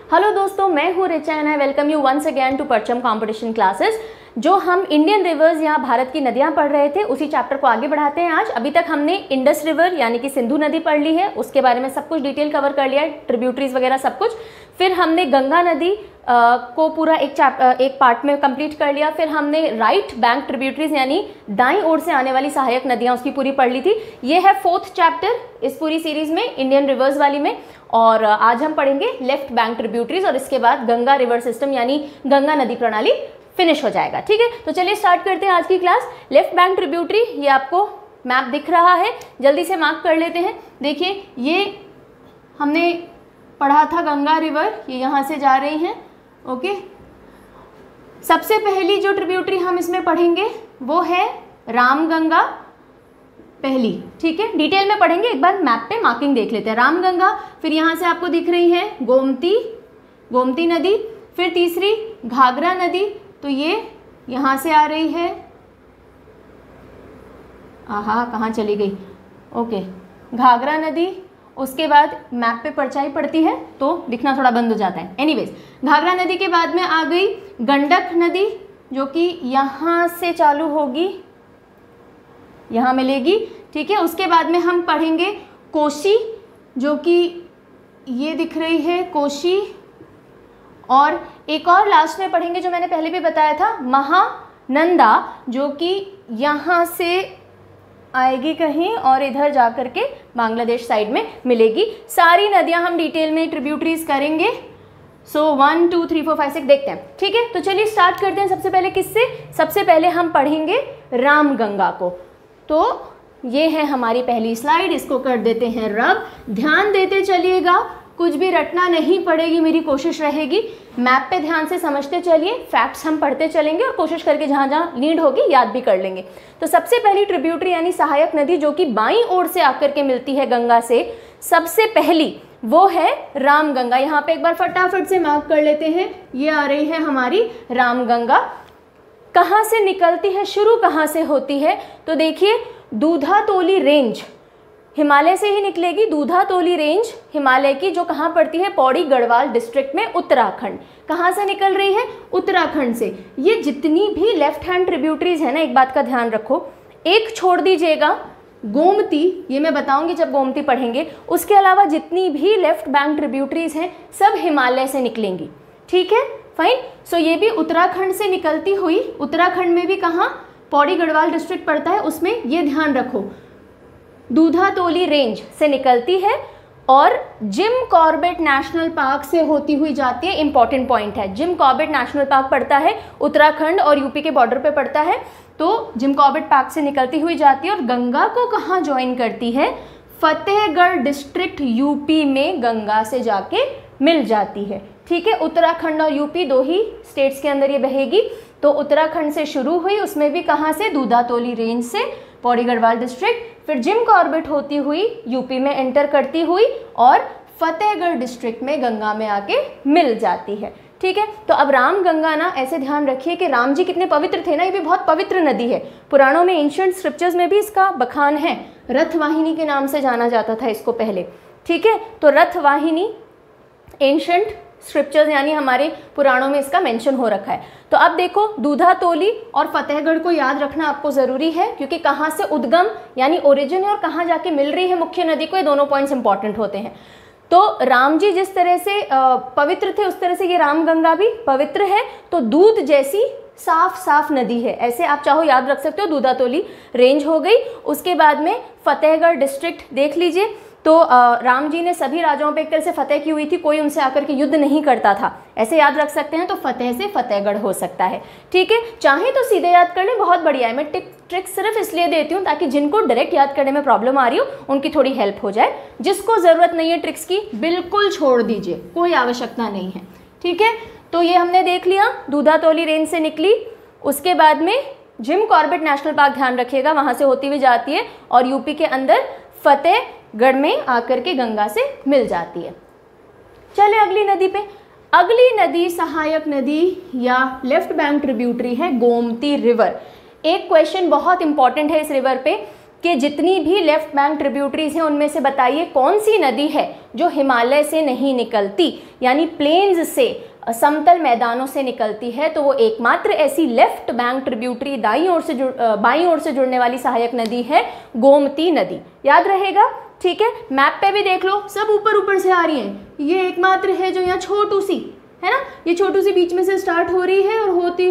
Hello दोस्तों, मैं हूँ Richa and I welcome you once again to Parcham competition classes. जो हम इंडियन रिवर्स या भारत की नदियाँ पढ़ रहे थे उसी चैप्टर को आगे बढ़ाते हैं आज। अभी तक हमने इंडस रिवर यानी कि सिंधु नदी पढ़ ली है, उसके बारे में सब कुछ डिटेल कवर कर लिया है, ट्रिब्यूटरीज वगैरह सब कुछ। फिर हमने गंगा नदी को पूरा एक पार्ट में कंप्लीट कर लिया। फिर हमने राइट बैंक ट्रिब्यूटरीज यानी दाईं ओर से आने वाली सहायक नदियाँ उसकी पूरी पढ़ ली थी। ये है 4th चैप्टर इस पूरी सीरीज में, इंडियन रिवर्स वाली में। और आज हम पढ़ेंगे लेफ्ट बैंक ट्रिब्यूटरीज और इसके बाद गंगा रिवर सिस्टम यानी गंगा नदी प्रणाली फिनिश हो जाएगा। ठीक है, तो चलिए स्टार्ट करते हैं आज की क्लास। लेफ्ट बैंक ट्रिब्यूटरी, ये आपको मैप दिख रहा है, जल्दी से मार्क कर लेते हैं। देखिए, ये हमने पढ़ा था गंगा रिवर, ये यहाँ से जा रही हैं। ओके, सबसे पहली जो ट्रिब्यूटरी हम इसमें पढ़ेंगे वो है रामगंगा पहली। ठीक है, डिटेल में पढ़ेंगे, एक बार मैप पे मार्किंग देख लेते हैं। रामगंगा, फिर यहाँ से आपको दिख रही है गोमती नदी, फिर तीसरी घाघरा नदी, तो ये यहाँ से आ रही है। आहा, कहाँ चली गई? ओके, घाघरा नदी। उसके बाद मैप पे परछाई पड़ती है तो दिखना थोड़ा बंद हो जाता है। एनीवेज, घाघरा नदी के बाद में आ गई गंडक नदी, जो कि यहाँ से चालू होगी, यहाँ मिलेगी। ठीक है, उसके बाद में हम पढ़ेंगे कोसी, जो कि ये दिख रही है कोसी। और एक और लास्ट में पढ़ेंगे जो मैंने पहले भी बताया था, महानंदा, जो कि यहाँ से आएगी कहीं और इधर जा कर के बांग्लादेश साइड में मिलेगी। सारी नदियाँ हम डिटेल में ट्रिब्यूटरीज करेंगे। सो 1 2 3 4 5 6 देखते हैं। ठीक है, तो चलिए स्टार्ट करते हैं। सबसे पहले किससे? सबसे पहले हम पढ़ेंगे रामगंगा को। तो ये है हमारी पहली स्लाइड, इसको कर देते हैं रब। ध्यान देते चलिएगा, कुछ भी रटना नहीं पड़ेगी, मेरी कोशिश रहेगी। मैप पे ध्यान से समझते चलिए, फैक्ट्स हम पढ़ते चलेंगे और कोशिश करके जहाँ जहाँ नीड होगी याद भी कर लेंगे। तो सबसे पहली ट्रिब्यूटरी यानी सहायक नदी जो कि बाईं ओर से आकर के मिलती है गंगा से, सबसे पहली वो है रामगंगा। यहाँ पे एक बार फटाफट से मार्क कर लेते हैं, ये आ रही है हमारी रामगंगा। कहाँ से निकलती है, शुरू कहाँ से होती है? तो देखिए, दूधातोली रेंज हिमालय से ही निकलेगी। दूधातोली रेंज हिमालय की, जो कहाँ पड़ती है? पौड़ी गढ़वाल डिस्ट्रिक्ट में, उत्तराखंड। कहाँ से निकल रही है? उत्तराखंड से। ये जितनी भी लेफ्ट हैंड ट्रिब्यूटरीज है ना, एक बात का ध्यान रखो, एक छोड़ दीजिएगा, गोमती, ये मैं बताऊंगी जब गोमती पढ़ेंगे। उसके अलावा जितनी भी लेफ्ट बैंक ट्रिब्यूटरीज हैं सब हिमालय से निकलेंगी। ठीक है, फाइन। सो ये भी उत्तराखंड से निकलती हुई, उत्तराखंड में भी कहाँ? पौड़ी गढ़वाल डिस्ट्रिक्ट पड़ता है, उसमें ये ध्यान रखो, दूधातोली रेंज से निकलती है और जिम कॉर्बेट नेशनल पार्क से होती हुई जाती है। इंपॉर्टेंट पॉइंट है, जिम कॉर्बेट नेशनल पार्क पड़ता है उत्तराखंड और यूपी के बॉर्डर पे पड़ता है। तो जिम कॉर्बेट पार्क से निकलती हुई जाती है और गंगा को कहाँ ज्वाइन करती है? फतेहगढ़ डिस्ट्रिक्ट यूपी में गंगा से जाके मिल जाती है। ठीक है, उत्तराखंड और यूपी दो ही स्टेट्स के अंदर ये बहेगी। तो उत्तराखंड से शुरू हुई, उसमें भी कहाँ से? दूधातोली रेंज से, पौड़ी गढ़वाल डिस्ट्रिक्ट, फिर जिम कॉर्बेट होती हुई यूपी में एंटर करती हुई और फतेहगढ़ डिस्ट्रिक्ट में गंगा में आके मिल जाती है। ठीक है, तो अब रामगंगा ना, ऐसे ध्यान रखिए कि राम जी कितने पवित्र थे ना, ये भी बहुत पवित्र नदी है। पुराणों में, एंशिएंट स्क्रिप्चर्स में भी इसका बखान है। रथवाहिनी के नाम से जाना जाता था इसको पहले। ठीक है, तो रथवाहिनी एंशिएंट स्क्रिप्चर्स यानी हमारे पुराणों में इसका मेंशन हो रखा है। तो अब देखो, दूधातोली और फतेहगढ़ को याद रखना आपको ज़रूरी है, क्योंकि कहाँ से उद्गम यानी ओरिजिन है और कहाँ जाके मिल रही है मुख्य नदी को, ये दोनों पॉइंट्स इंपॉर्टेंट होते हैं। तो राम जी जिस तरह से पवित्र थे उस तरह से ये रामगंगा भी पवित्र है। तो दूध जैसी साफ साफ नदी है, ऐसे आप चाहो याद रख सकते हो। दूधातोली रेंज हो गई, उसके बाद में फतेहगढ़ डिस्ट्रिक्ट देख लीजिए। तो राम जी ने सभी राजाओं पे एक तरह से फतेह की हुई थी, कोई उनसे आकर के युद्ध नहीं करता था, ऐसे याद रख सकते हैं। तो फतेह से फतेहगढ़ हो सकता है। ठीक है, चाहे तो सीधे याद कर ले, बहुत बढ़िया है। मैं ट्रिक सिर्फ इसलिए देती हूँ ताकि जिनको डायरेक्ट याद करने में प्रॉब्लम आ रही हो उनकी थोड़ी हेल्प हो जाए। जिसको ज़रूरत नहीं है ट्रिक्स की, बिल्कुल छोड़ दीजिए, कोई आवश्यकता नहीं है। ठीक है, तो ये हमने देख लिया, दूधातोली रेंज से निकली। उसके बाद में जिम कॉर्बेट नेशनल पार्क, ध्यान रखिएगा, वहाँ से होती हुई जाती है और यूपी के अंदर फतेहगढ़ में आकर के गंगा से मिल जाती है। चले अगली नदी पे। अगली नदी सहायक नदी या लेफ्ट बैंक ट्रिब्यूटरी है गोमती रिवर। एक क्वेश्चन बहुत इंपॉर्टेंट है इस रिवर पे कि जितनी भी लेफ्ट बैंक ट्रिब्यूटरीज हैं उनमें से बताइए कौन सी नदी है जो हिमालय से नहीं निकलती, यानी प्लेन्स से, समतल मैदानों से निकलती है। तो वो एकमात्र ऐसी लेफ्ट बैंक ट्रिब्यूटरी बाईं ओर से जुड़ने वाली सहायक नदी है गोमती नदी। याद रहेगा, ठीक है। मैप पे भी देख लो, सब ऊपर ऊपर से आ रही हैं। ये एकमात्र है जो यहाँ छोटू सी है ना, ये छोटू सी बीच में से स्टार्ट हो रही है और होती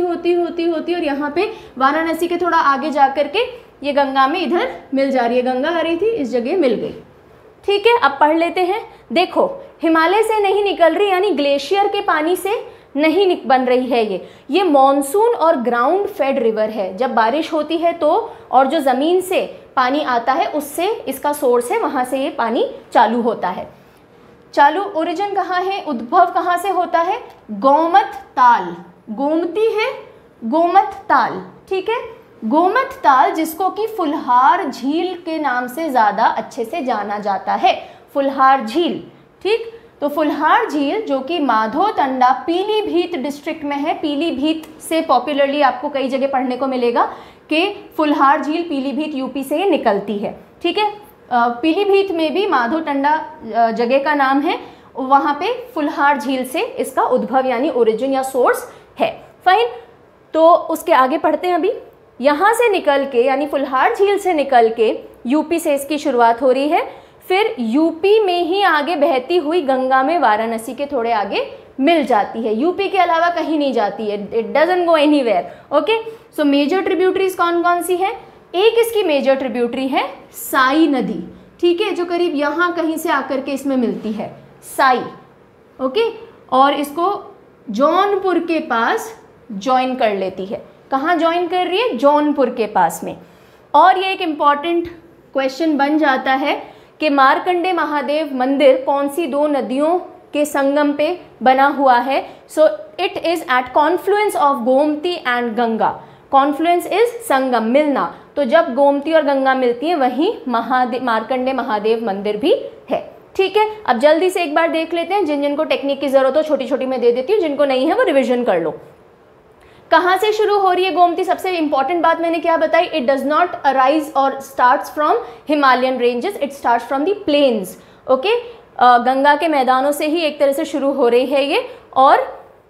और यहाँ पे वाराणसी के थोड़ा आगे जा करके ये गंगा में इधर मिल जा रही है। गंगा आ रही थी, इस जगह मिल गई, ठीक है। अब पढ़ लेते हैं। देखो, हिमालय से नहीं निकल रही, यानी ग्लेशियर के पानी से नहीं बन रही है ये मॉनसून और ग्राउंड फेड रिवर है। जब बारिश होती है तो, और जो ज़मीन से पानी आता है उससे इसका सोर्स है, वहाँ से ये पानी चालू होता है। चालू ओरिजिन कहाँ है, उद्भव कहाँ से होता है, गोमत ताल। गोमती है, गोमत ताल, ठीक है। गोमत ताल जिसको कि फुलहार झील के नाम से ज़्यादा अच्छे से जाना जाता है, फुलहार झील, ठीक। तो फुलहार झील जो कि माधोतंडा पीलीभीत डिस्ट्रिक्ट में है। पीलीभीत से पॉपुलरली आपको कई जगह पढ़ने को मिलेगा कि फुलहार झील पीलीभीत यूपी से निकलती है, ठीक है। पीलीभीत में भी माधोतंडा जगह का नाम है, वहाँ पे फुलहार झील से इसका उद्भव यानी ओरिजिन या सोर्स है। फाइन, तो उसके आगे पढ़ते हैं। अभी यहाँ से निकल के, यानी फुलहार झील से निकल के यूपी से इसकी शुरुआत हो रही है। फिर यूपी में ही आगे बहती हुई गंगा में वाराणसी के थोड़े आगे मिल जाती है। यूपी के अलावा कहीं नहीं जाती है, it doesn't go anywhere. Okay, so major tributaries कौन कौन सी है। एक इसकी मेजर ट्रिब्यूटरी है साई नदी, ठीक है, जो करीब यहाँ कहीं से आकर के इसमें मिलती है, साई। ओके, और इसको जौनपुर के पास ज्वाइन कर लेती है। कहाँ ज्वाइन कर रही है, जौनपुर के पास में। और ये एक इम्पॉर्टेंट क्वेश्चन बन जाता है कि मार्कंडे महादेव मंदिर कौन सी दो नदियों के संगम पे बना हुआ है। So it is at confluence of Gomti and Ganga. Confluence is संगम, मिलना। तो जब गोमती और गंगा मिलती हैं वहीं मार्कंडे महादेव मंदिर भी है, ठीक है। अब जल्दी से एक बार देख लेते हैं, जिन जिनको टेक्निक की जरूरत हो छोटी छोटी मैं दे देती हूँ, जिनको नहीं है वो रिविजन कर लो। कहाँ से शुरू हो रही है गोमती, सबसे इंपॉर्टेंट बात मैंने क्या बताई, इट डज नॉट अराइज और starts from Himalayan ranges, it starts from the plains. Okay, Ganga के मैदानों से ही एक तरह से शुरू हो रही है ये। और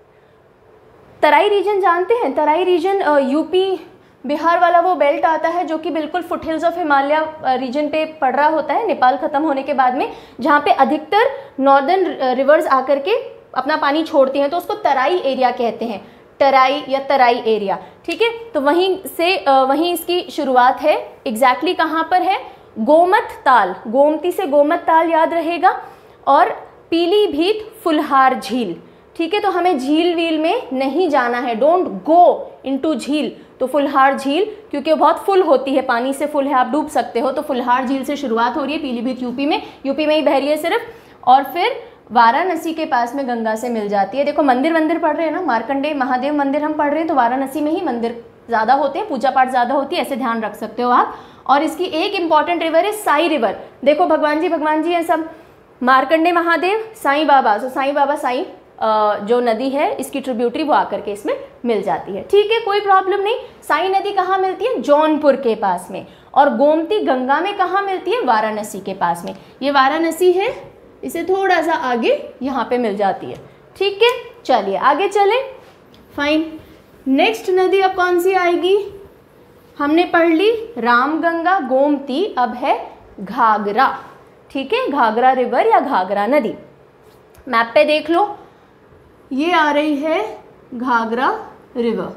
तराई रीजन जानते हैं, तराई रीजन यूपी बिहार वाला वो बेल्ट आता है जो कि बिल्कुल फुटहिल्स ऑफ हिमालय रीजन पे पड़ रहा होता है, नेपाल खत्म होने के बाद में, जहाँ पे अधिकतर नॉर्दर्न रिवर्स आकर के अपना पानी छोड़ती हैं, तो उसको तराई एरिया कहते हैं, तराई या तराई एरिया, ठीक है। तो वहीं इसकी शुरुआत है। एग्जैक्टली कहाँ पर है, गोमत ताल, गोमती से गोमत ताल याद रहेगा, और पीलीभीत फुलहार झील, ठीक है। तो हमें झील वील में नहीं जाना है, डोंट गो इनटू झील। तो फुलहार झील क्योंकि वो बहुत फुल होती है, पानी से फुल है, आप डूब सकते हो, तो फुलहार झील से शुरुआत हो रही है। पीलीभीत यूपी में ही बह रही है सिर्फ, और फिर वाराणसी के पास में गंगा से मिल जाती है। देखो मंदिर पढ़ रहे हैं ना, मार्कंडेय महादेव मंदिर हम पढ़ रहे हैं, तो वाराणसी में ही मंदिर ज़्यादा होते हैं, पूजा पाठ ज़्यादा होती है, ऐसे ध्यान रख सकते हो आप। और इसकी एक इंपॉर्टेंट रिवर है साई रिवर। देखो भगवान जी हैं सब, मार्कंडेय महादेव, साईं बाबा। सो साईं बाबा, साईं जो नदी है इसकी ट्रिब्यूटरी वो आकर के इसमें मिल जाती है, ठीक है, कोई प्रॉब्लम नहीं। साई नदी कहाँ मिलती है, जौनपुर के पास में। और गोमती गंगा में कहाँ मिलती है, वाराणसी के पास में। ये वाराणसी है, इसे थोड़ा सा आगे यहाँ पे मिल जाती है, ठीक है। चलिए आगे चलें। फाइन, नेक्स्ट नदी अब कौन सी आएगी, हमने पढ़ ली रामगंगा, गोमती, अब है घाघरा, ठीक है, घाघरा रिवर या घाघरा नदी। मैप पे देख लो, ये आ रही है घाघरा रिवर।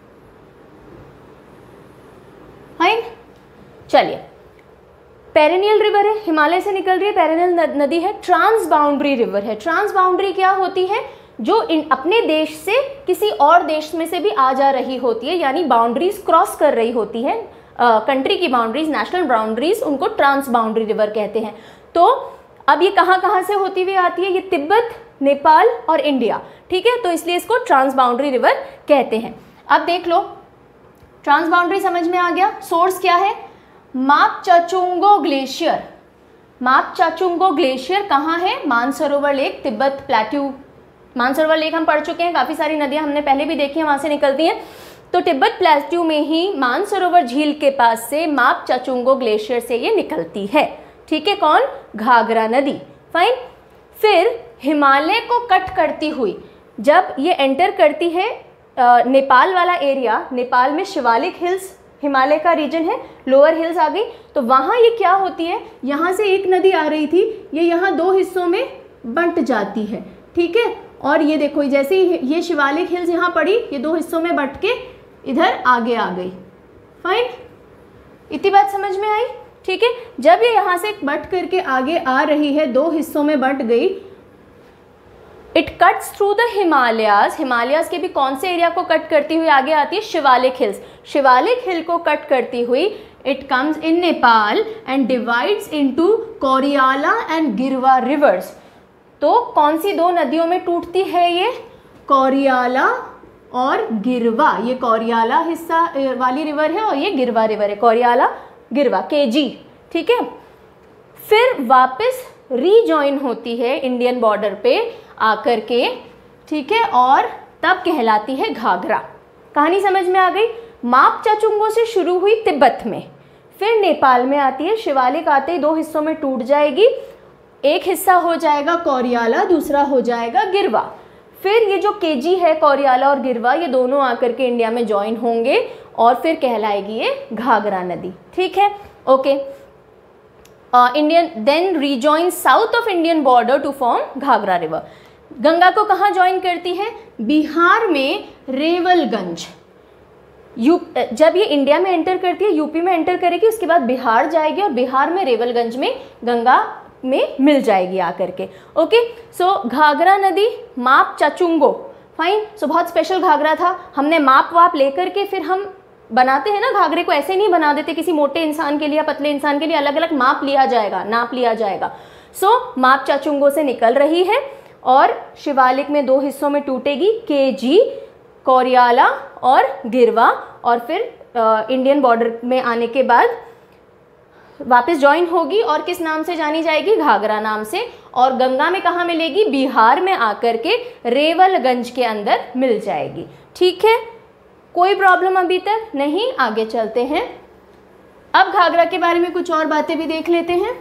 फाइन, चलिए, पेरिनियल रिवर है, हिमालय से निकल रही है, पेरिनियल नदी है। ट्रांस बाउंड्री रिवर है। ट्रांस बाउंड्री क्या होती है, जो अपने देश से किसी और देश में से भी आ जा रही होती है, यानी बाउंड्रीज क्रॉस कर रही होती है, कंट्री की बाउंड्रीज, नेशनल बाउंड्रीज, उनको ट्रांस बाउंड्री रिवर कहते हैं। तो अब ये कहाँ से होती हुई आती है, ये तिब्बत, नेपाल और इंडिया, ठीक है, तो इसलिए इसको ट्रांस बाउंड्री रिवर कहते हैं। अब देख लो, ट्रांस बाउंड्री समझ में आ गया। सोर्स क्या है, मापचाचुंगो ग्लेशियर। मापचाचुंगो ग्लेशियर कहाँ है, Mansarovar lake, Tibet plateau. Mansarovar lake हम पढ़ चुके हैं, काफ़ी सारी नदियाँ हमने पहले भी देखी हैं, वहाँ से निकलती हैं। तो तिब्बत प्लेट्यू में ही मानसरोवर झील के पास से माप चाचुंगो ग्लेशियर से ये निकलती है। ठीक है, कौन? घाघरा नदी। फाइन। फिर हिमालय को कट करती हुई जब ये एंटर करती है नेपाल वाला एरिया, नेपाल में शिवालिक हिल्स हिमालय का रीजन है, लोअर हिल्स आ गई, तो वहाँ ये क्या होती है, यहाँ से एक नदी आ रही थी, ये यहाँ दो हिस्सों में बंट जाती है। ठीक है, और ये देखो जैसे ये शिवालिक हिल्स यहाँ पड़ी, ये दो हिस्सों में बंट के इधर आगे आ गई। फाइन, इतनी बात समझ में आई? ठीक है, जब ये यहाँ से बंट करके आगे आ रही है, दो हिस्सों में बंट गई, it cuts through the Himalayas. Himalayas के भी कौन से एरिया को कट करती हुई आगे आती है? शिवालिक हिल्स। शिवालिक हिल को कट करती हुई it comes in Nepal and divides into Kauriala and Girwa rivers. तो कौन सी दो नदियों में टूटती है ये? कोरियाला और गिरवा। ये कोरियाला हिस्सा वाली रिवर है और ये गिरवा रिवर है, कोरियाला गिरवा, केजी। ठीक है, फिर वापस रीजॉइन होती है इंडियन बॉर्डर पे आकर के। ठीक है, और तब कहलाती है घाघरा। कहानी समझ में आ गई? माप चाचुंगो से शुरू हुई तिब्बत में, फिर नेपाल में आती है, शिवालिक आते ही दो हिस्सों में टूट जाएगी, एक हिस्सा हो जाएगा कोरियाला, दूसरा हो जाएगा गिरवा। फिर ये जो केजी है, कोरियाला और गिरवा, ये दोनों आकर के इंडिया में ज्वाइन होंगे और फिर कहलाएगी ये घाघरा नदी। ठीक है, okay. Indian then rejoin south of Indian border to form Ghaghara river. Ganga को कहाँ ज्वाइन करती है? बिहार में रेवलगंज। जब ये इंडिया में एंटर करती है, यूपी में एंटर करेगी, उसके बाद बिहार जाएगी और बिहार में रेवलगंज में गंगा में मिल जाएगी आकर के। ओके, सो घाघरा नदी माप चाचुंगो। फाइन, सो बहुत स्पेशल घाघरा था। हमने माप वाप लेकर के फिर हम बनाते हैं ना घाघरे को, ऐसे नहीं बना देते किसी मोटे इंसान के लिए या पतले इंसान के लिए, अलग अलग माप लिया जाएगा, नाप लिया जाएगा। सो माप चाचुंगो से निकल रही है और शिवालिक में दो हिस्सों में टूटेगी, केजी, कोरियाला और गिरवा, और फिर इंडियन बॉर्डर में आने के बाद वापस ज्वाइन होगी और किस नाम से जानी जाएगी? घाघरा नाम से। और गंगा में कहाँ मिलेगी? बिहार में आकर के रेवलगंज के अंदर मिल जाएगी। ठीक है, कोई प्रॉब्लम अभी तक नहीं? आगे चलते हैं। अब घाघरा के बारे में कुछ और बातें भी देख लेते हैं।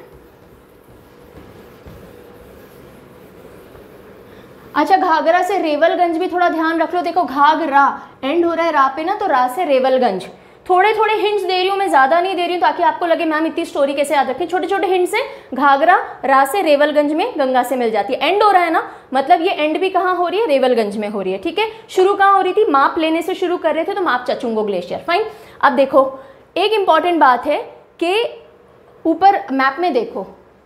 अच्छा, घाघरा से रेवलगंज भी थोड़ा ध्यान रख लो। देखो घाघरा एंड हो रहा है रा पे ना, तो रा से रेवलगंज। थोड़े थोड़े हिंट्स दे रही हूँ मैं, ज़्यादा नहीं दे रही हूँ ताकि आपको लगे मैम इतनी स्टोरी कैसे याद रखें। छोटे छोटे हिंट्स हैं। घाघरा रा से रेवलगंज में गंगा से मिल जाती है। एंड हो रहा है ना, मतलब ये एंड भी कहाँ हो रही है? रेवलगंज में हो रही है। ठीक है, शुरू कहाँ हो रही थी? माप लेने से शुरू कर रहे थे, तो माप चाचुंगो ग्लेशियर। फाइन। अब देखो एक इंपॉर्टेंट बात है कि ऊपर मैप में देखो,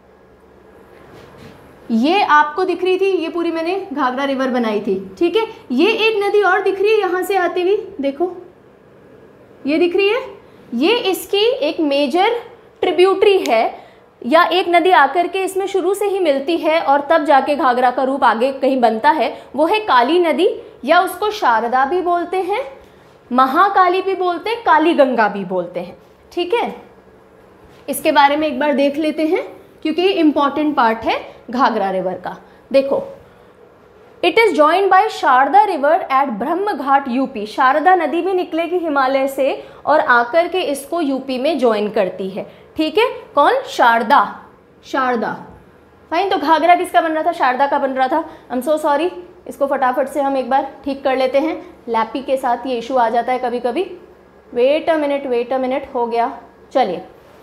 ये आपको दिख रही थी, ये पूरी मैंने घाघरा रिवर बनाई थी। ठीक है, ये एक नदी और दिख रही है यहाँ से आती हुई, देखो ये दिख रही है, ये इसकी एक मेजर ट्रिब्यूटरी है, या एक नदी आकर के इसमें शुरू से ही मिलती है और तब जाके घाघरा का रूप आगे कहीं बनता है। वो है काली नदी, या उसको शारदा भी बोलते हैं, महाकाली भी बोलते हैं, काली गंगा भी बोलते हैं। ठीक है, इसके बारे में एक बार देख लेते हैं क्योंकि इंपॉर्टेंट पार्ट है घाघरा रिवर का। देखो, it is joined by Sharda river at Brahma Ghat UP. Sharda नदी भी निकलेगी हिमालय से और आकर के इसको यूपी में ज्वाइन करती है। ठीक है, कौन? शारदा। शारदा। फाइन, तो घाघरा किसका बन रहा था? शारदा का बन रहा था। आई एम सो सॉरी, इसको फटाफट से हम एक बार ठीक कर लेते हैं। लैपी के साथ ये इशू आ जाता है कभी कभी। वेट अ मिनट, हो गया। चलिए,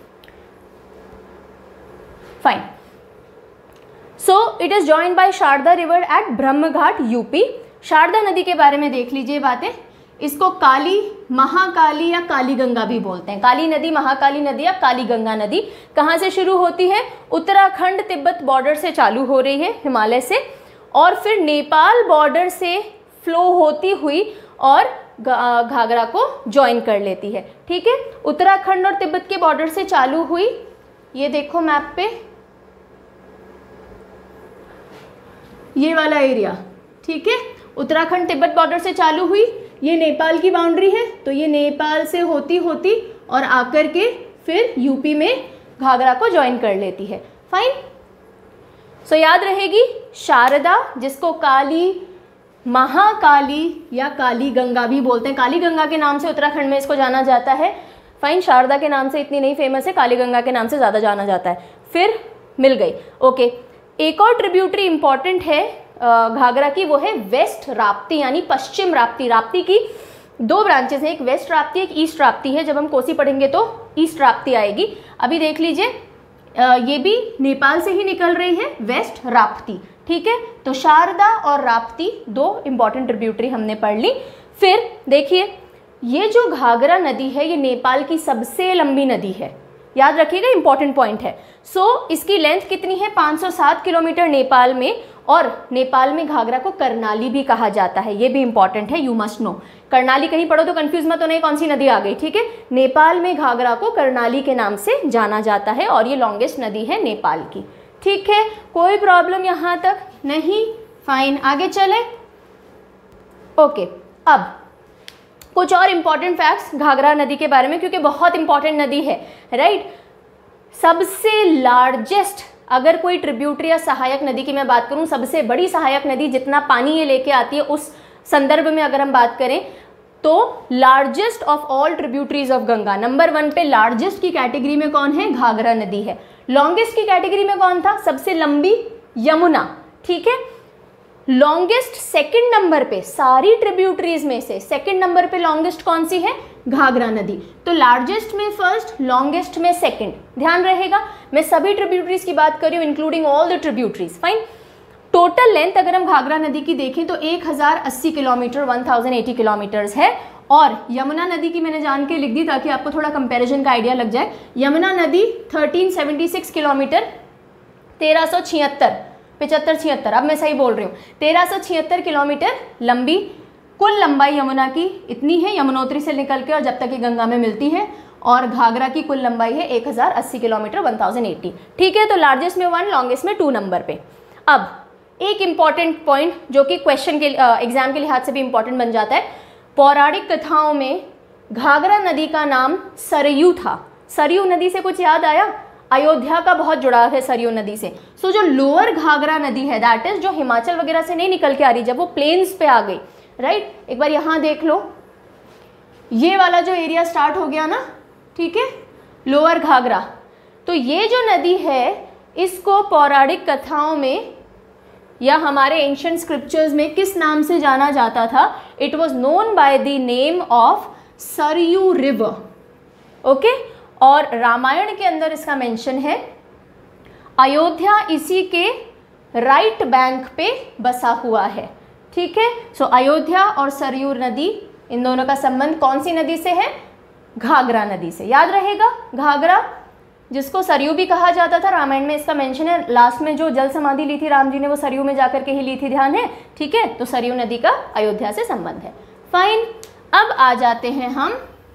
fine. So it is joined by Sharda river at Brahma Ghat UP. Sharda नदी के बारे में देख लीजिए बातें। इसको काली, महाकाली या काली गंगा भी बोलते हैं। काली नदी, महाकाली नदी या काली गंगा नदी कहाँ से शुरू होती है? उत्तराखंड तिब्बत बॉर्डर से चालू हो रही है, हिमालय से, और फिर नेपाल बॉर्डर से फ्लो होती हुई और घाघरा को ज्वाइन कर लेती है। ठीक है, उत्तराखंड और तिब्बत के बॉर्डर से चालू हुई, ये देखो मैप पे ये वाला एरिया। ठीक है, उत्तराखंड तिब्बत बॉर्डर से चालू हुई, ये नेपाल की बाउंड्री है, तो ये नेपाल से होती होती और आकर के फिर यूपी में घाघरा को ज्वाइन कर लेती है। फाइन, सो याद रहेगी शारदा, जिसको काली, महाकाली या काली गंगा भी बोलते हैं। काली गंगा के नाम से उत्तराखंड में इसको जाना जाता है। फाइन, शारदा के नाम से इतनी नहीं फेमस है, काली गंगा के नाम से ज़्यादा जाना जाता है। फिर मिल गई। ओके, एक और ट्रिब्यूटरी इंपॉर्टेंट है घाघरा की, वो है वेस्ट राप्ती यानी पश्चिम राप्ती। राप्ती की दो ब्रांचेस हैं, एक वेस्ट राप्ती एक ईस्ट राप्ती है। जब हम कोसी पढ़ेंगे तो ईस्ट राप्ती आएगी। अभी देख लीजिए, ये भी नेपाल से ही निकल रही है, वेस्ट राप्ती। ठीक है, तो शारदा और राप्ती दो इंपॉर्टेंट ट्रिब्यूटरी हमने पढ़ ली। फिर देखिए, ये जो घाघरा नदी है ये नेपाल की सबसे लंबी नदी है, याद रखिएगा, इंपॉर्टेंट पॉइंट है। सो इसकी लेंथ कितनी है? 507 किलोमीटर नेपाल में, और नेपाल में घाघरा को करनाली भी कहा जाता है, ये भी इंपॉर्टेंट है, यू मस्ट नो। करनाली कहीं पढ़ो तो कंफ्यूज मत होना कौन सी नदी आ गई। ठीक है, नेपाल में घाघरा को करनाली के नाम से जाना जाता है और ये लॉन्गेस्ट नदी है नेपाल की। ठीक है, कोई प्रॉब्लम यहाँ तक नहीं? फाइन, आगे चले। ओके, अब कुछ और इंपॉर्टेंट फैक्ट्स घाघरा नदी के बारे में, क्योंकि बहुत इंपॉर्टेंट नदी है, राइट। सबसे लार्जेस्ट, अगर कोई ट्रिब्यूटरी या सहायक नदी की मैं बात करूं, सबसे बड़ी सहायक नदी जितना पानी ये लेके आती है उस संदर्भ में अगर हम बात करें तो largest of all tributaries of Ganga, number 1 पे लार्जेस्ट की कैटेगरी में कौन है? घाघरा नदी है। लॉन्गेस्ट की कैटेगरी में कौन था? सबसे लंबी यमुना। ठीक है, लॉन्गेस्ट सेकंड नंबर पे, सारी ट्रिब्यूटरीज में से सेकंड नंबर पे लॉन्गेस्ट कौन सी है? घाघरा नदी। तो लार्जेस्ट में फर्स्ट, लॉन्गेस्ट में सेकंड, ध्यान रहेगा। मैं सभी ट्रिब्यूटरीज की बात कर रही हूँ, including all the tributaries. Fine, total length अगर हम घाघरा नदी की देखें तो 1080 किलोमीटर, 1080 किलोमीटर्स है। और यमुना नदी की मैंने जान के लिख दी ताकि आपको थोड़ा कंपैरिजन का आइडिया लग जाए। यमुना नदी 1376 किलोमीटर, 1376 अब मैं सही बोल रही हूँ, 1376 किलोमीटर लंबी कुल लंबाई यमुना की इतनी है, यमुनोत्री से निकल के और जब तक ये गंगा में मिलती है। और घाघरा की कुल लंबाई है 1080 किलोमीटर, 1080। ठीक है, तो लार्जेस्ट में 1, लॉन्गेस्ट में 2 नंबर पे। अब एक इंपॉर्टेंट पॉइंट जो कि क्वेश्चन के एग्जाम के लिहाज से भी इंपॉर्टेंट बन जाता है, पौराणिक कथाओं में घाघरा नदी का नाम सरयू था। सरयू नदी से कुछ याद आया? अयोध्या का बहुत जुड़ाव है सरयू नदी से। सो जो लोअर घाघरा नदी है, दैट इज जो हिमाचल वगैरह से नहीं निकल के आ रही, जब वो प्लेन्स पे आ गई, राइट। एक बार यहाँ देख लो, ये वाला जो एरिया स्टार्ट हो गया ना, ठीक है, लोअर घाघरा। तो ये जो नदी है इसको पौराणिक कथाओं में या हमारे एंशिएंट स्क्रिप्चर्स में किस नाम से जाना जाता था? It was known by the name of Saryu river. Okay, और रामायण के अंदर इसका मेंशन है। अयोध्या इसी के राइट बैंक पे बसा हुआ है। ठीक है, सो अयोध्या और सरयू नदी, इन दोनों का संबंध कौन सी नदी से है? घाघरा नदी से। याद रहेगा, घाघरा जिसको सरयू भी कहा जाता था, रामायण में इसका मेंशन है। लास्ट में जो जल समाधि ली थी राम जी ने, वो सरयू में जाकर के ही ली थी, ध्यान है। ठीक है, तो सरयू नदी का अयोध्या से संबंध है। फाइन, अब आ जाते हैं हम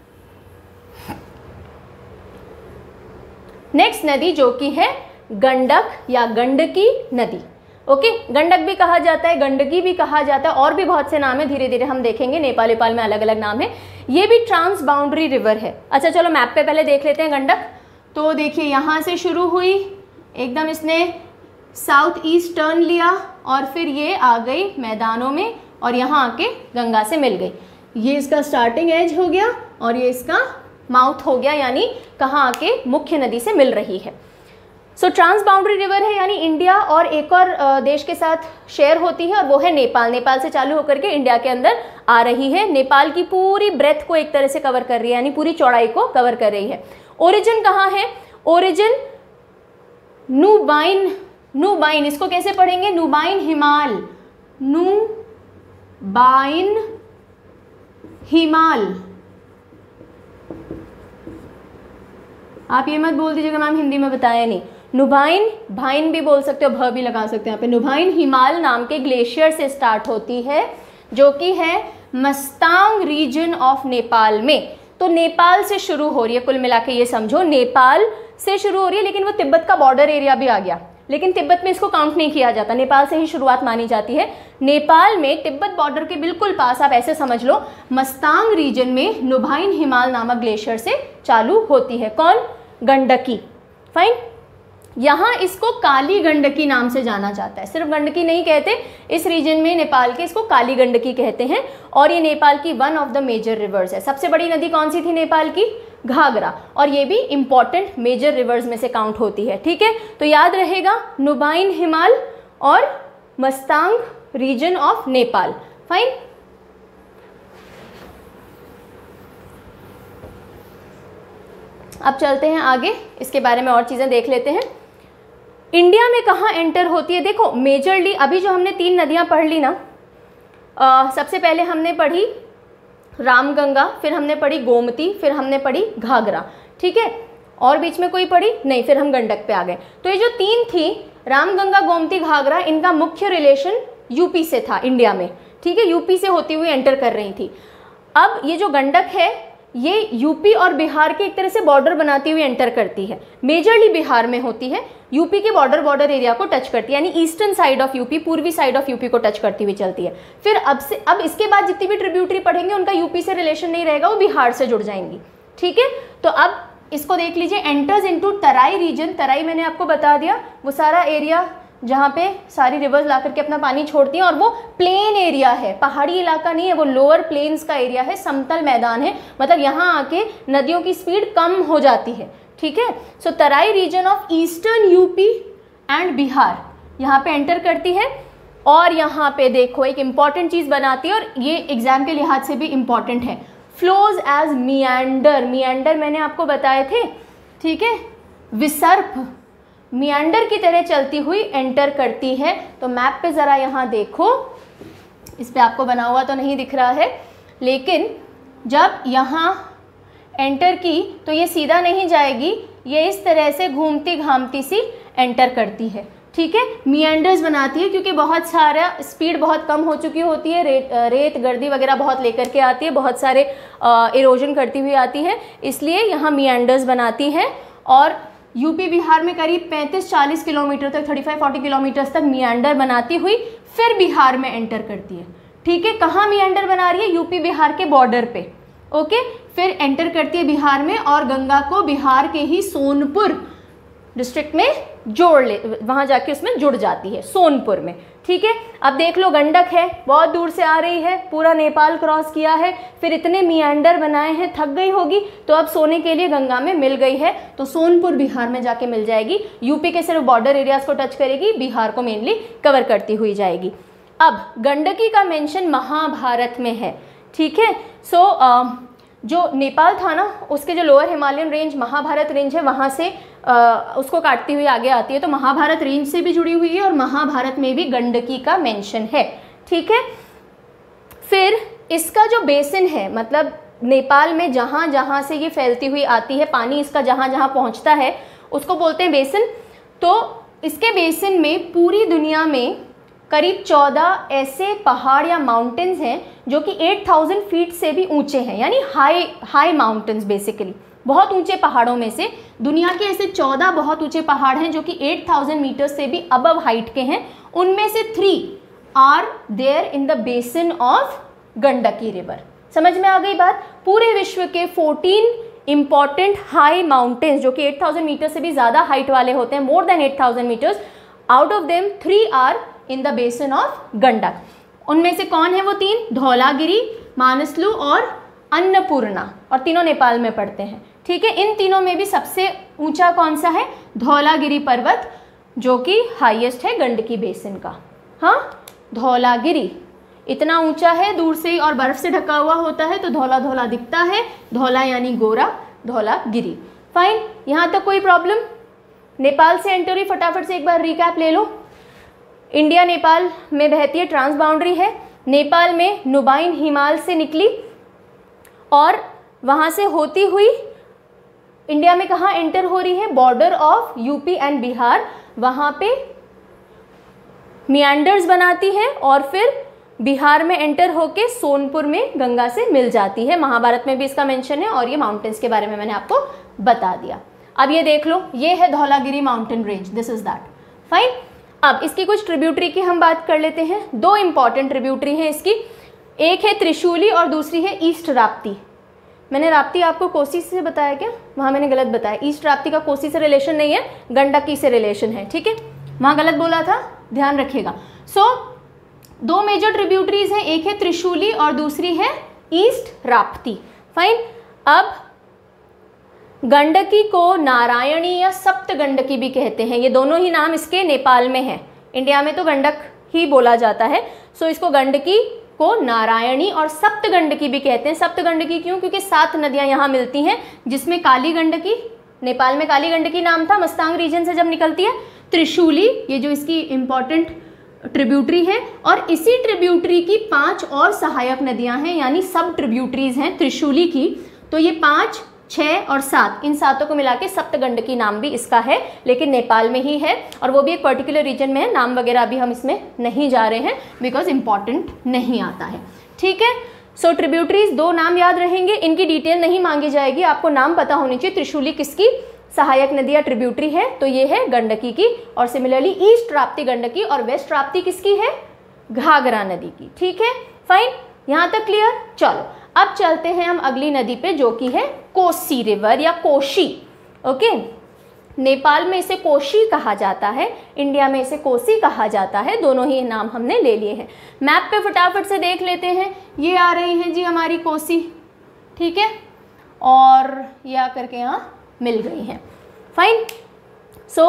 नेक्स्ट नदी जो कि है गंडक या गंडकी नदी। ओके, गंडक भी कहा जाता है, गंडकी भी कहा जाता है, और भी बहुत से नाम है, धीरे धीरे हम देखेंगे। नेपाल में अलग अलग नाम है। ये भी ट्रांस बाउंड्री रिवर है। अच्छा चलो मैप पे पहले देख लेते हैं गंडक। तो देखिए यहाँ से शुरू हुई, एकदम इसने साउथ ईस्ट टर्न लिया और फिर ये आ गई मैदानों में और यहाँ आके गंगा से मिल गई। ये इसका स्टार्टिंग एज हो गया और ये इसका माउथ हो गया, यानी कहाँ आके मुख्य नदी से मिल रही है। सो ट्रांस बाउंड्री रिवर है, यानी इंडिया और एक और देश के साथ शेयर होती है और वो है नेपाल। नेपाल से चालू होकर के इंडिया के अंदर आ रही है। नेपाल की पूरी ब्रेथ को एक तरह से कवर कर रही है, यानी पूरी चौड़ाई को कवर कर रही है। ओरिजिन कहाँ है? ओरिजिन नुबाइन, नुबाइन इसको कैसे पढ़ेंगे? नुबाइन हिमाल, नुबाइन हिमाल। आप ये मत बोल दीजिएगा मैम हिंदी में बताया नहीं। नुबाइन, भाइन भी बोल सकते हो, भ भी लगा सकते हैं यहाँ पे। नुबाइन हिमाल नाम के ग्लेशियर से स्टार्ट होती है, जो कि है मस्तांग रीजन ऑफ नेपाल में। तो नेपाल से शुरू हो रही है, कुल मिला के ये समझो नेपाल से शुरू हो रही है, लेकिन वो तिब्बत का बॉर्डर एरिया भी आ गया, लेकिन तिब्बत में इसको काउंट नहीं किया जाता, नेपाल से ही शुरुआत मानी जाती है। नेपाल में तिब्बत बॉर्डर के बिल्कुल पास, आप ऐसे समझ लो, मस्तांग रीजन में नुबाइन हिमाल नामक ग्लेशियर से चालू होती है। कौन? गंडकी। फाइन, यहाँ इसको काली गंडकी नाम से जाना जाता है, सिर्फ गंडकी नहीं कहते, इस रीजन में नेपाल के इसको काली गंडकी कहते हैं। और ये नेपाल की one of the major rivers है। सबसे बड़ी नदी कौन सी थी नेपाल की? घाघरा, और ये भी इंपॉर्टेंट मेजर रिवर्स में से काउंट होती है। ठीक है, तो याद रहेगा नुबाइन हिमाल और Mustang region of Nepal. Fine. अब चलते हैं आगे, इसके बारे में और चीज़ें देख लेते हैं। इंडिया में कहाँ एंटर होती है? देखो मेजरली अभी जो हमने 3 नदियाँ पढ़ ली ना, सबसे पहले हमने पढ़ी रामगंगा, फिर हमने पढ़ी गोमती, फिर हमने पढ़ी घाघरा। ठीक है, और बीच में कोई पढ़ी नहीं, फिर हम गंडक पे आ गए। तो ये जो 3 थी, रामगंगा, गोमती, घाघरा, इनका मुख्य रिलेशन यूपी से था इंडिया में। ठीक है, यूपी से होती हुई एंटर कर रही थी। अब ये जो गंडक है ये यूपी और बिहार के एक तरह से बॉर्डर बनाती हुई एंटर करती है। मेजरली बिहार में होती है, यूपी के बॉर्डर एरिया को टच करती है, यानी ईस्टर्न साइड ऑफ यूपी, पूर्वी साइड ऑफ यूपी को टच करती हुई चलती है। फिर अब इसके बाद जितनी भी ट्रिब्यूटरी पढ़ेंगे उनका यूपी से रिलेशन नहीं रहेगा, वो बिहार से जुड़ जाएंगी। ठीक है, तो अब इसको देख लीजिए, enters into Terai region. Terai मैंने आपको बता दिया, वो सारा एरिया जहाँ पे सारी रिवर्स ला करके अपना पानी छोड़ती हैं, और वो प्लेन एरिया है, पहाड़ी इलाका नहीं है, वो लोअर प्लेन्स का एरिया है, समतल मैदान है, मतलब यहाँ आके नदियों की स्पीड कम हो जाती है। ठीक है, so Terai region of eastern UP and Bihar यहाँ पे एंटर करती है। और यहाँ पे देखो एक इंपॉर्टेंट चीज़ बनाती है, और ये एग्जाम के लिहाज से भी इंपॉर्टेंट है, फ्लोज एज मियांडर। मियांडर मैंने आपको बताए थे। ठीक है, विसर्प मियांडर की तरह चलती हुई एंटर करती है। तो मैप पे ज़रा यहाँ देखो, इस पे आपको बना हुआ तो नहीं दिख रहा है, लेकिन जब यहाँ एंटर की तो ये सीधा नहीं जाएगी, ये इस तरह से घूमती घामती सी एंटर करती है। ठीक है, मियांडर्स बनाती है क्योंकि बहुत सारा स्पीड बहुत कम हो चुकी होती है, रेत गर्दी वगैरह बहुत लेकर के आती है, बहुत सारे इरोजन करती हुई आती है, इसलिए यहाँ मियांडर्स बनाती है। और यूपी बिहार में करीब 35-40 किलोमीटर तक, 35-40 किलोमीटर तक मियांडर बनाती हुई फिर बिहार में एंटर करती है। ठीक है, कहाँ मियांडर बना रही है? यूपी बिहार के बॉर्डर पे। ओके, फिर एंटर करती है बिहार में और गंगा को बिहार के ही सोनपुर डिस्ट्रिक्ट में वहाँ जाके उसमें जुड़ जाती है, सोनपुर में। ठीक है, अब देख लो गंडक है, बहुत दूर से आ रही है, पूरा नेपाल क्रॉस किया है, फिर इतने मियांडर बनाए हैं, थक गई होगी, तो अब सोने के लिए गंगा में मिल गई है, तो सोनपुर बिहार में जाके मिल जाएगी। यूपी के सिर्फ बॉर्डर एरियाज को टच करेगी, बिहार को मेनली कवर करती हुई जाएगी। अब गंडकी का मेंशन महाभारत में है। ठीक है, सो जो नेपाल था ना, उसके जो lower Himalayan range Mahabharat range है, वहाँ से उसको काटती हुई आगे आती है, तो महाभारत रेंज से भी जुड़ी हुई है, और महाभारत में भी गंडकी का मेंशन है। ठीक है, फिर इसका जो बेसिन है, मतलब नेपाल में जहाँ जहाँ से ये फैलती हुई आती है, पानी इसका जहाँ जहाँ पहुँचता है उसको बोलते हैं बेसिन। तो इसके बेसिन में पूरी दुनिया में करीब 14 ऐसे पहाड़ या माउंटेन्स हैं जो कि 8000 फीट से भी ऊंचे हैं, यानी हाई माउंटेन्स। बेसिकली बहुत ऊंचे पहाड़ों में से दुनिया के ऐसे 14 बहुत ऊंचे पहाड़ हैं जो कि 8000 मीटर से भी अबव हाइट के हैं। उनमें से 3 are there in the basin of Gandaki river. समझ में आ गई बात? पूरे विश्व के 14 इंपॉर्टेंट हाई माउंटेन्स जो कि 8000 मीटर से भी ज़्यादा हाइट वाले होते हैं, more than 8000 metres, out of them 3 are in the basin of Gandak. उनमें से कौन है वो 3? धौलागिरी, मानसलू और अन्नपूर्णा, और तीनों नेपाल में पड़ते हैं। ठीक है, इन तीनों में भी सबसे ऊंचा कौन सा है? धौलागिरी पर्वत, जो कि हाईएस्ट है गंडकी बेसिन का। हाँ, धौलागिरी इतना ऊंचा है दूर से और बर्फ से ढका हुआ होता है, तो धौला धौला दिखता है, धौला यानी गोरा, धौलागिरी। फाइन, यहाँ तक कोई प्रॉब्लम? नेपाल से एंटर हुई, फटाफट से एक बार रिकैप ले लो। इंडिया नेपाल में बहती है, ट्रांस बाउंड्री है। नेपाल में नुबाइन हिमाल से निकली और वहाँ से होती हुई इंडिया में कहाँ एंटर हो रही है? Border of UP and Bihar, वहाँ पे मियांडर्स बनाती है और फिर बिहार में एंटर होके सोनपुर में गंगा से मिल जाती है। महाभारत में भी इसका मेंशन है, और ये माउंटेन्स के बारे में मैंने आपको बता दिया। अब ये देख लो, ये है Dhaulagiri mountain range, this is that. Fine, अब इसकी कुछ ट्रिब्यूटरी की हम बात कर लेते हैं। 2 इंपॉर्टेंट ट्रिब्यूटरी हैं इसकी, एक है त्रिशूली और दूसरी है ईस्ट राप्ती। मैंने राप्ती आपको कोसी से बताया क्या? वहाँ मैंने गलत बताया, ईस्ट राप्ती का कोसी से रिलेशन नहीं है, गंडकी से रिलेशन है, ठीक है, वहाँ गलत बोला था, ध्यान रखिएगा। सो 2 मेजर ट्रिब्यूटरीज हैं, एक है त्रिशूली और दूसरी है ईस्ट राप्ती। फाइन। अब गंडकी को नारायणी या सप्त गंडकी भी कहते हैं, ये दोनों ही नाम इसके नेपाल में है, इंडिया में तो गंडक ही बोला जाता है। सो इसको गंडकी को नारायणी और सप्त गंडकी भी कहते हैं। सप्त गंडकी क्यों? क्योंकि 7 नदियां यहाँ मिलती हैं, जिसमें काली गंडकी, नेपाल में काली गंडकी नाम था, मस्तांग रीजन से जब निकलती है। त्रिशूली, ये जो इसकी इंपॉर्टेंट ट्रिब्यूटरी है, और इसी ट्रिब्यूटरी की 5 और सहायक नदियां हैं, यानी सब ट्रिब्यूटरीज हैं त्रिशूली की। तो ये 5, 6 और 7, इन 7 को मिला के सप्तगंडकी नाम भी इसका है, लेकिन नेपाल में ही है, और वो भी एक पर्टिकुलर रीजन में है। नाम वगैरह अभी हम इसमें नहीं जा रहे हैं बिकॉज इंपॉर्टेंट नहीं आता है, ठीक है। सो ट्रिब्यूटरीज 2 नाम याद रहेंगे, इनकी डिटेल नहीं मांगी जाएगी, आपको नाम पता होनी चाहिए। त्रिशूली किसकी सहायक नदी या ट्रिब्यूटरी है? तो ये है गंडकी की, और सिमिलरली ईस्ट राप्ती गंडकी, और वेस्ट राप्ती किसकी है? घाघरा नदी की, ठीक है, फाइन, यहाँ तक क्लियर। चलो अब चलते हैं हम अगली नदी पे, जो कि है कोसी रिवर या कोशी। ओके, नेपाल में इसे कोशी कहा जाता है, इंडिया में इसे कोसी कहा जाता है, दोनों ही नाम हमने ले लिए हैं। मैप पे फटाफट से देख लेते हैं, ये आ रही है जी हमारी कोसी, ठीक है, और ये आकर के यहाँ मिल गई हैं, फाइन। सो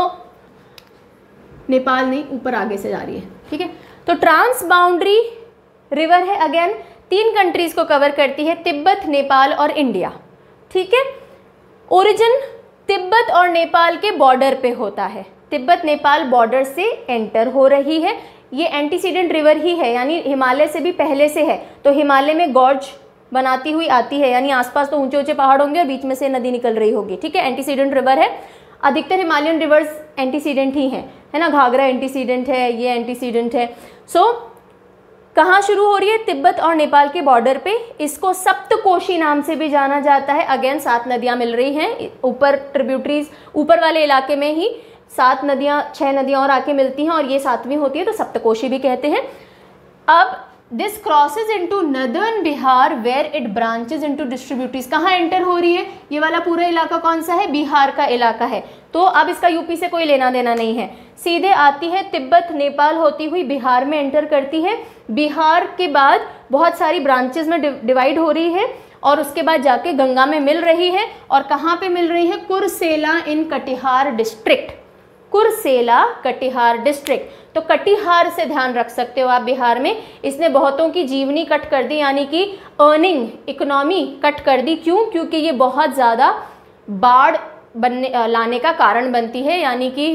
नेपाल नहीं, ऊपर आगे से जा रही है, ठीक है। तो ट्रांस बाउंड्री रिवर है, अगेन 3 कंट्रीज को कवर करती है, तिब्बत, नेपाल और इंडिया, ठीक है। ओरिजिन तिब्बत और नेपाल के बॉर्डर पे होता है, तिब्बत नेपाल बॉर्डर से एंटर हो रही है, ये एंटीसीडेंट रिवर ही है, यानी हिमालय से भी पहले से है, तो हिमालय में गॉर्ज बनाती हुई आती है, यानी आसपास तो ऊंचे ऊंचे पहाड़ होंगे और बीच में से नदी निकल रही होगी, ठीक है। एंटीसीडेंट रिवर है, अधिकतर हिमालयन रिवर्स एंटीसीडेंट ही हैं, है ना, घाघरा एंटीसीडेंट है, ये एंटीसीडेंट है। सो कहाँ शुरू हो रही है? तिब्बत और नेपाल के बॉर्डर पे। इसको सप्तकोशी नाम से भी जाना जाता है, अगेन 7 नदियाँ मिल रही हैं, ऊपर ट्रिब्यूटरीज, ऊपर वाले इलाके में ही 7 नदियाँ, 6 नदियाँ और आके मिलती हैं, और ये 7वीं होती है, तो सप्तकोशी भी कहते हैं। अब this crosses into northern Bihar where it branches into distributaries. कहाँ एंटर हो रही है? ये वाला पूरा इलाका कौन सा है? बिहार का इलाका है, तो अब इसका यूपी से कोई लेना देना नहीं है, सीधे आती है तिब्बत नेपाल होती हुई बिहार में एंटर करती है। बिहार के बाद बहुत सारी ब्रांचेज में डिवाइड हो रही है, और उसके बाद जाके गंगा में मिल रही है। और कहाँ पे मिल रही है? Kursela in Katihar district, Kursela Katihar district. तो कटिहार से ध्यान रख सकते हो आप बिहार में। इसने बहुतों की जीवनी कट कर दी, यानी कि अर्निंग, इकोनॉमी कट कर दी। क्यों? क्योंकि ये बहुत ज़्यादा बाढ़ लाने का कारण बनती है, यानी कि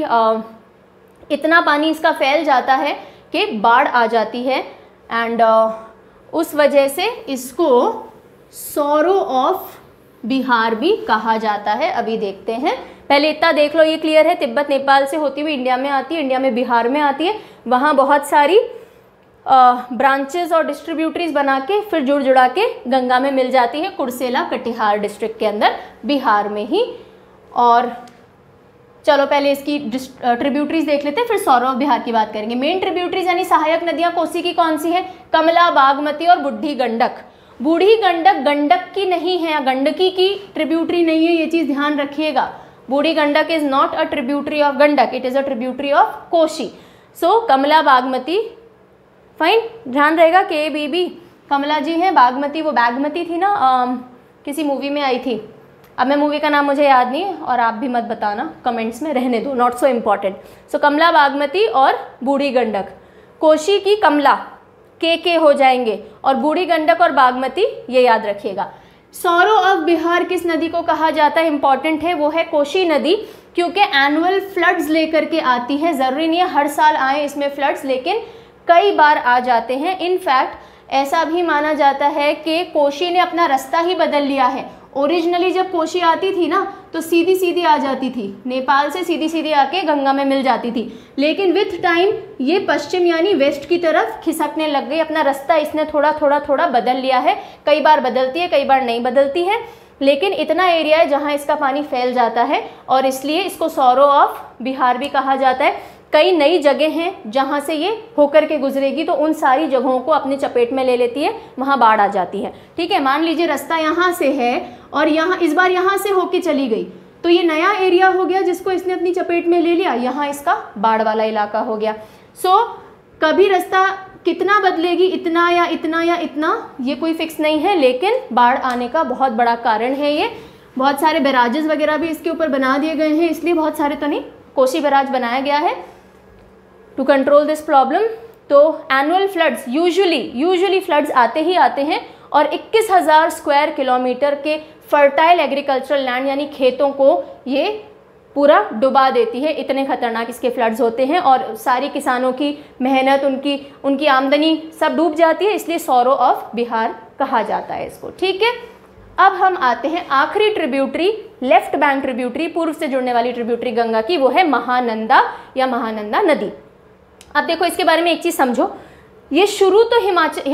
इतना पानी इसका फैल जाता है कि बाढ़ आ जाती है, एंड उस वजह से इसको सौरो ऑफ बिहार भी कहा जाता है। अभी देखते हैं, पहले इतना देख लो, ये क्लियर है, तिब्बत नेपाल से होती हुई इंडिया में आती है, इंडिया में बिहार में आती है, वहाँ बहुत सारी ब्रांचेस और डिस्ट्रीब्यूटरीज बना के फिर जुड़ा के गंगा में मिल जाती है, कुर्सेला कटिहार डिस्ट्रिक्ट के अंदर, बिहार में ही। और चलो पहले इसकी ट्रिब्यूटरीज देख लेते हैं, फिर सौरव बिहार की बात करेंगे। मेन ट्रिब्यूटरीज यानी सहायक नदियाँ कोसी की कौन सी है? कमला, बागमती और बूढ़ी गंडक। बूढ़ी गंडक गंडक की नहीं है, गंडकी की ट्रिब्यूटरी नहीं है, ये चीज़ ध्यान रखिएगा। Burhi Gandak is not a tributary of Gandak, it is a tributary of Kosi. So Kamla, Bagmati, fine, ध्यान रहेगा। KBB कमला जी हैं, बागमती वो बागमती थी ना, किसी मूवी में आई थी, अब मैं मूवी का नाम मुझे याद नहीं है, और आप भी मत बताना कमेंट्स में, रहने दो, not so important. So Kamla, Bagmati और बूढ़ी गंडक। कोशी की कमला के हो जाएंगे, और बूढ़ी गंडक और बागमती ये याद रखिएगा। सौरो ऑफ बिहार किस नदी को कहा जाता है? इंपॉर्टेंट है, वो है कोशी नदी, क्योंकि एनुअल फ्लड्स लेकर के आती है। ज़रूरी नहीं है हर साल आए इसमें फ्लड्स, लेकिन कई बार आ जाते हैं। इनफैक्ट ऐसा भी माना जाता है कि कोशी ने अपना रास्ता ही बदल लिया है। ओरिजिनली जब कोशी आती थी ना, तो सीधी सीधी आ जाती थी, नेपाल से सीधी सीधी आके गंगा में मिल जाती थी, लेकिन विथ टाइम ये पश्चिम यानी वेस्ट की तरफ खिसकने लग गई। अपना रास्ता इसने थोड़ा थोड़ा बदल लिया है, कई बार बदलती है, कई बार नहीं बदलती है, लेकिन इतना एरिया है जहाँ इसका पानी फैल जाता है, और इसलिए इसको सौरो ऑफ बिहार भी कहा जाता है। कई नई जगह हैं जहाँ से ये होकर के गुजरेगी, तो उन सारी जगहों को अपने चपेट में ले लेती है, वहाँ बाढ़ आ जाती है। ठीक है, मान लीजिए रास्ता यहाँ से है और यहाँ इस बार यहाँ से होके चली गई, तो ये नया एरिया हो गया जिसको इसने अपनी चपेट में ले लिया, यहाँ इसका बाढ़ वाला इलाका हो गया। सो कभी रास्ता कितना बदलेगी, इतना या इतना या इतना, ये कोई फिक्स नहीं है, लेकिन बाढ़ आने का बहुत बड़ा कारण है ये। बहुत सारे बैराजेस वगैरह भी इसके ऊपर बना दिए गए हैं, इसलिए बहुत सारे तो नहीं, कोसी बैराज बनाया गया है टू कंट्रोल दिस प्रॉब्लम। तो एनुअल फ्लड्स यूजुअली फ्लड्स आते ही आते हैं और 21,000 स्क्वायर किलोमीटर के फर्टाइल एग्रीकल्चरल लैंड यानी खेतों को ये पूरा डुबा देती है। इतने खतरनाक इसके फ्लड्स होते हैं और सारी किसानों की मेहनत, उनकी आमदनी सब डूब जाती है, इसलिए सौरो ऑफ बिहार कहा जाता है इसको। ठीक है, अब हम आते हैं आखिरी ट्रिब्यूटरी, लेफ्ट बैंक ट्रिब्यूटरी, पूर्व से जुड़ने वाली ट्रिब्यूटरी गंगा की, वो है महानंदा या महानंदा नदी। अब देखो इसके बारे में एक चीज़ समझो, ये शुरू तो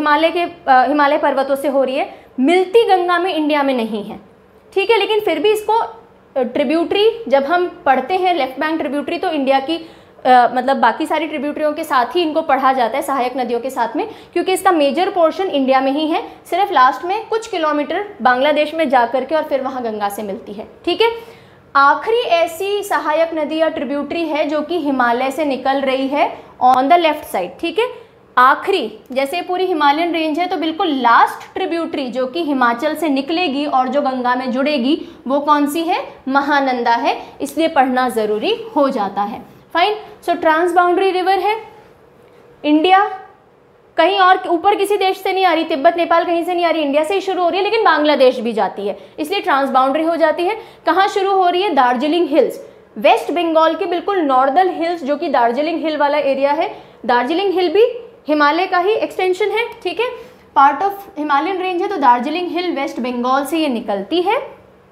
हिमालय पर्वतों से हो रही है, मिलती गंगा में इंडिया में नहीं है। ठीक है, लेकिन फिर भी इसको ट्रिब्यूटरी जब हम पढ़ते हैं लेफ्ट बैंक ट्रिब्यूटरी, तो इंडिया की मतलब बाकी सारी ट्रिब्यूटरियों के साथ ही इनको पढ़ा जाता है, सहायक नदियों के साथ में, क्योंकि इसका मेजर पोर्शन इंडिया में ही है, सिर्फ लास्ट में कुछ किलोमीटर बांग्लादेश में जा करके और फिर वहाँ गंगा से मिलती है। ठीक है, आखिरी ऐसी सहायक नदी या ट्रिब्यूटरी है जो कि हिमालय से निकल रही है ऑन द लेफ्ट साइड। ठीक है, आखिरी, जैसे पूरी हिमालयन रेंज है तो बिल्कुल लास्ट ट्रिब्यूटरी जो कि हिमाचल से निकलेगी और जो गंगा में जुड़ेगी वो कौन सी है, महानंदा है, इसलिए पढ़ना ज़रूरी हो जाता है। Fine, so trans boundary river है, इंडिया कहीं और ऊपर किसी देश से नहीं आ रही, तिब्बत नेपाल कहीं से नहीं आ रही, इंडिया से ही शुरू हो रही है, लेकिन बांग्लादेश भी जाती है, इसलिए ट्रांस बाउंड्री हो जाती है। कहाँ शुरू हो रही है, दार्जिलिंग हिल्स, वेस्ट बंगाल के बिल्कुल नॉर्दर्न हिल्स जो कि दार्जिलिंग हिल वाला एरिया है। दार्जिलिंग हिल भी हिमालय का ही एक्सटेंशन है। ठीक है, पार्ट ऑफ हिमालयन रेंज है, तो दार्जिलिंग हिल वेस्ट बंगाल से ये निकलती है,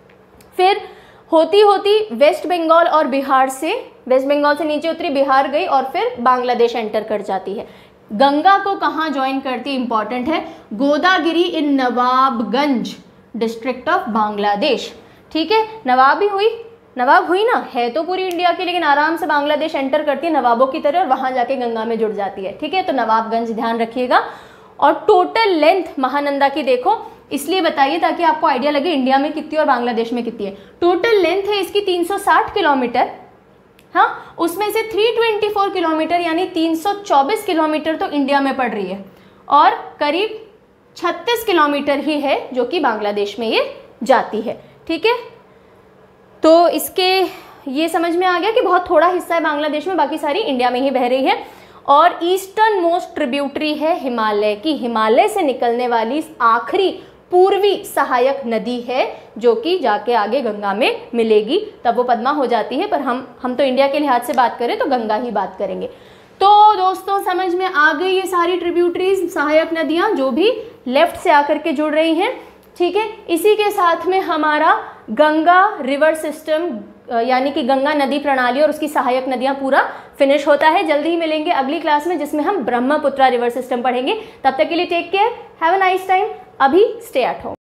फिर होती होती वेस्ट बंगाल और बिहार से, वेस्ट बंगाल से नीचे उतरी, बिहार गई और फिर बांग्लादेश एंटर कर जाती है। गंगा को कहाँ ज्वाइन करती, इंपॉर्टेंट है, Godagari in Nawabganj district of Bangladesh. ठीक है, नवाब हुई ना, है तो पूरी इंडिया की, लेकिन आराम से बांग्लादेश एंटर करती है नवाबों की तरह और वहाँ जाके गंगा में जुड़ जाती है। ठीक है, तो नवाबगंज ध्यान रखिएगा। और टोटल लेंथ महानंदा की देखो, इसलिए बताइए ताकि आपको आइडिया लगे इंडिया में कितनी और बांग्लादेश में कितनी है। टोटल लेंथ है इसकी 360 किलोमीटर, हाँ, उसमें से 324 किलोमीटर यानी 324 किलोमीटर तो इंडिया में पड़ रही है और करीब 36 किलोमीटर ही है जो कि बांग्लादेश में ये जाती है। ठीक है, तो इसके ये समझ में आ गया कि बहुत थोड़ा हिस्सा है बांग्लादेश में, बाकी सारी इंडिया में ही बह रही है। और ईस्टर्न मोस्ट ट्रिब्यूटरी है हिमालय की, हिमालय से निकलने वाली आखिरी पूर्वी सहायक नदी है जो कि जाके आगे गंगा में मिलेगी, तब वो पद्मा हो जाती है, पर हम तो इंडिया के लिहाज से बात करें तो गंगा ही बात करेंगे। तो दोस्तों समझ में आ गई ये सारी ट्रिब्यूटरीज, सहायक नदियाँ जो भी लेफ्ट से आकर के जुड़ रही हैं। ठीक है, इसी के साथ में हमारा गंगा रिवर सिस्टम यानी कि गंगा नदी प्रणाली और उसकी सहायक नदियाँ पूरा फिनिश होता है। जल्दी ही मिलेंगे अगली क्लास में जिसमें हम ब्रह्मपुत्रा रिवर सिस्टम पढ़ेंगे। तब तक के लिए take care, have a nice time. अभी स्टे एट होम।